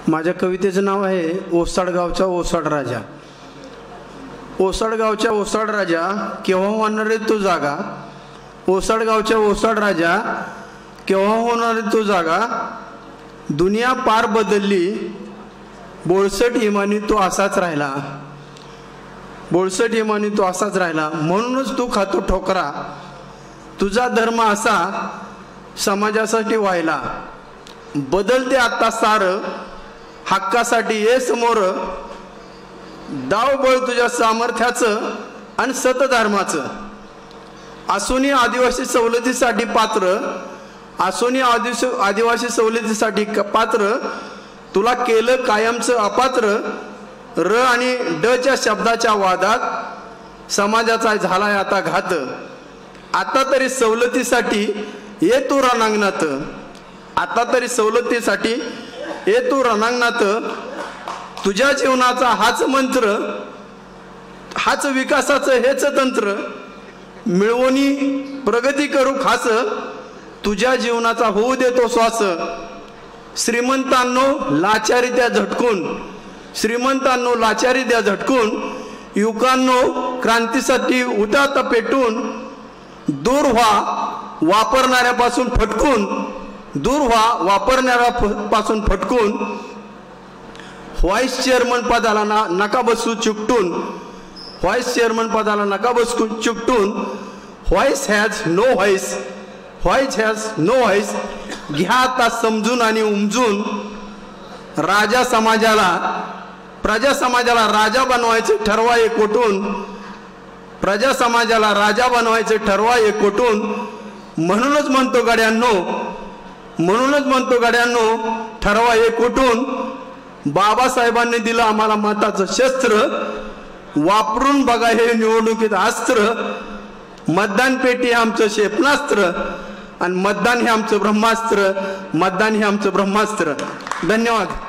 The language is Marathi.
माझ्या कवितेचं नाव आहे ओसाडगावचा ओसाड राजा। ओसाडगावचा ओसाड राजा केव्हा होणार रे तू जागा। ओसाडगावचा ओसाड राजा केव्हा होणार रे तू जागा। दुनिया पार बदलली बोळसट इमानी तू असाच राहिला। बोळसट इमानी तू असाच राहिला म्हणूनच तू खातो ठोकरा। तुझा धर्म असा समाजासाठी व्हायला। बदलते आता सार हक्कासाठी ये समोर। दाव बळ तुझ्या सामर्थ्याचं आणि सतधर्माचं। आसोनी आदिवासी सवलतीसाठी पात्र। आसोनी आदिवासी सवलतीसाठी पात्र। तुला केलं कायमचं अपात्र। र आणि ड च्या शब्दाच्या वादात समाजाचा झालाय आता घात। आता तरी सवलतीसाठी ये तू रणांगणात। आता तरी सवलतीसाठी ये तू रणांगणात। तुझ्या जीवनाचा हाच मंत्र हाच विकासाचं हेच तंत्र। मिळवणी प्रगती करू खास तुझ्या जीवनाचा होऊ देतो श्वास। श्रीमंतांनो लाचारी त्या झटकून। श्रीमंतांनो लाचारी द्या झटकून। युवकांनो क्रांतीसाठी उठा आता पेटून। दूर व्हा वापरणाऱ्यापासून फटकून। दूर व्हा वापरणाऱ्यापासून फटकून। व्हाईस चेअरमन पदाला नका बसू चिकटून। व्हाईस चेअरमन पदाला नका बसू चिकटून। Vice has no vice. Vice has no vice. घ्या आता समजून आणि उमजून। राजा समाजाला प्रजा समाजाला राजा बनवायचे ठरवा एकवटून। प्रजा समाजाला राजा बनवायचे ठरवा एकवटून। म्हणूनच म्हणतो गड्यांनो म्हणूनच म्हणतो गड्यांनो ठरवा एकवटून। बाबासाहेबांनी दिलं आम्हाला मताचं शस्त्र। वापरून बघा हे निवडणुकीत अस्त्र। मतदान पेटी हे आमचं क्षेपणास्त्र आणि मतदान हे आमचं ब्रह्मास्त्र। मतदान हे आमचं ब्रह्मास्त्र। धन्यवाद।